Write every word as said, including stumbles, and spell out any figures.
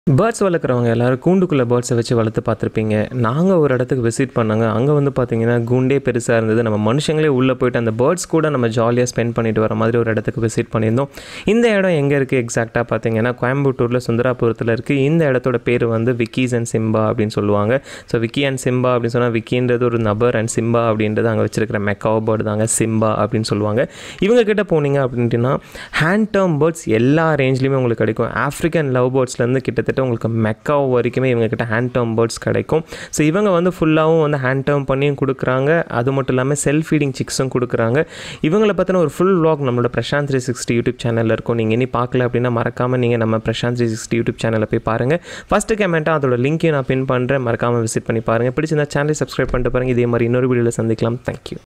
Birds வளர்க்குறவங்க எல்லாரும் கூண்டுக்குள்ளே பேர்ட்ஸை வச்சு வளர்த்து பார்த்துருப்பீங்க. நாங்கள் ஒரு இடத்துக்கு விசிட் பண்ணாங்க. அங்கே வந்து பார்த்திங்கன்னா கூண்டே பெருசாக இருந்தது. நம்ம மனுஷங்களே உள்ளே போய்ட்டு அந்த பேர்ட்ஸ் கூட நம்ம ஜாலியாக ஸ்பெண்ட் பண்ணிட்டு வர மாதிரி ஒரு இடத்துக்கு விசிட் பண்ணியிருந்தோம். இந்த இடம் எங்கே இருக்குது எக்ஸாக்டாக பார்த்தீங்கன்னா கோயம்புத்தூரில் சுந்தராபுரத்தில் இருக்குது. இந்த இடத்தோட பேர் வந்து விக்கீஸ் அண்ட் சிம்பா அப்படின்னு சொல்லுவாங்க. ஸோ விக்கி அண்ட் சிம்பா அப்படின்னு சொன்னால் விக்கின்றது ஒரு நபர் அண்ட் சிம்பா அப்படின்றது அங்கே வச்சிருக்கிற மெக்காவ் பேர்டு தாங்க சிம்பா அப்படின்னு சொல்லுவாங்க. இவங்க கிட்ட போனீங்க அப்படின்ட்டுனா ஹேண்ட் டேர்ம் பேர்ட்ஸ் எல்லா ரேஞ்ச்லேயுமே உங்களுக்கு கிடைக்கும். ஆஃப்ரிக்கன் லவ் பேர்ட்ஸ்லேருந்து கிட்டத்தட்ட உங்களுக்கு மெக்காவ் வரைக்குமே இவங்ககிட்ட ஹேண்ட் டேர்ம் பேர்ட்ஸ் கிடைக்கும். ஸோ இவங்க வந்து ஃபுல்லாகவும் வந்து ஹேண்ட் டேர்ம் பண்ணியும் கொடுக்குறாங்க. அது மட்டும் இல்லாமல் செல்ஃப் ஃபீடிங் சிக்ஸும் கொடுக்குறாங்க. இவங்களை பற்றின ஒரு ஃபுல் vlog நம்மளோட பிரசாந்த் த்ரீ சிக்ஸ்டி யூடியூப் சேனலில் இருக்கும். நீங்கள் இனி பார்க்கல அப்படின்னா மறக்காமல் நீங்கள் நம்ம பிரசாந்த் த்ரீ சிக்ஸ்டி யூடியூப் சேனலில் போய் பாருங்கள். ஃபஸ்ட்டு கமெண்ட்டாக அதோட லிங்க்கையும் நான் பின் பண்ணுறேன். மறக்காமல் விசிட் பண்ணி பாருங்கள். பிடிச்சிருந்தா சேனலை சப்ஸ்கிரைப் பண்ணிட்டு பாருங்கள். இதே மாதிரி இன்னொரு வீடியோவில் சந்திக்கலாம். தேங்க்யூ.